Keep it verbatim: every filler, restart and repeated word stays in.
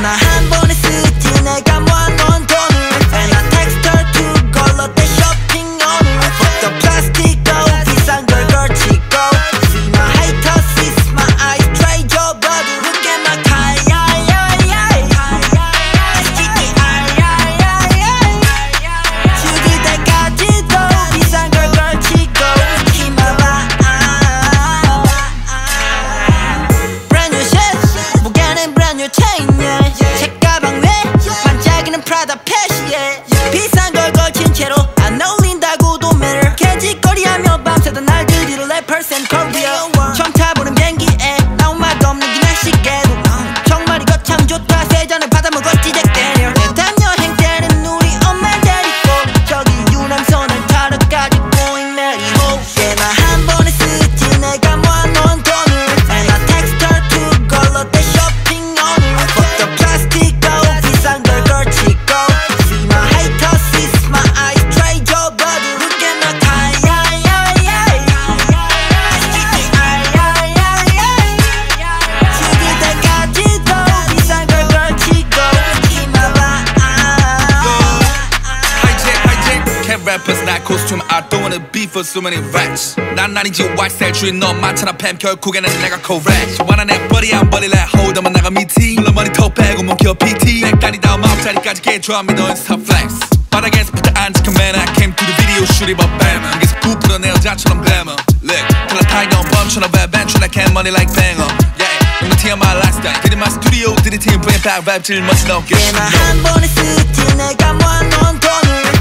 꽤나 한 번에 쓰지 내가 모아놓은 돈을 And I text her to go Lotte shopping 오늘 Fuck the plastic go 비싼 걸 걸치고 See my haters, see my eyes trade your brother Look at my car, yeah, yeah, yeah S G E R, yeah, yeah, yeah 죽을 때까지도 비싼 걸 걸치고 힘봐봐 Brand new shit 무게는 brand new chain yeah 책가방 왜 반짝이는 Prada 패시 yeah 비싼 걸 걸친 채로 안 어울린다고도 matter 개짓거리하며 밤새던 날들이로 랩 percent Korea 처음 타보는 비행기에 아무 말도 없는 기내 시계도 정말 이거 참 좋다 세잔을 받아먹었지 잭 데니얼 내 다음 여행 때는 우리 엄마 데리고 저기 유람선을 타러 가지 going 내리고 꽤나 한 번에 쓰지 내가 모아놓은 돈을 And I text her to go Lotte shopping 오늘 Fuck the plastic go 비싼 걸 걸치고 See my haters, see my eyes trade your brother Look at my car, yeah, yeah, yeah S G E R, yeah, yeah, yeah 죽을 때까지도 비싼 걸 걸치고 힘봐봐 Hijack, hijack, cat rappers, not costume. I don't wanna be for so many racks. 난 아니지 white style 주인 너 많잖아 팸 결국에는 내가 correct. 원한 내 body 안 버릴래 hold on 나가 미티. 물론 머리 턱 빼고 몸 키워 피티. 백단이다 마음 자리까지 개좋아 믿어 인스타 flex. 바닥에서 부터 안 지켜 man I came to the video shoot it but bam. 여기서 부풀어 내 여자처럼 glamour. Look, till I tie on bum처럼 bad band tryna get money like banger. Yeah, I'm the my lifestyle. 드린 my studio 드린 team bring back rap 질 멋진 어깨. 꽤나 한 번에 쓰지 내가 모아놓은 돈을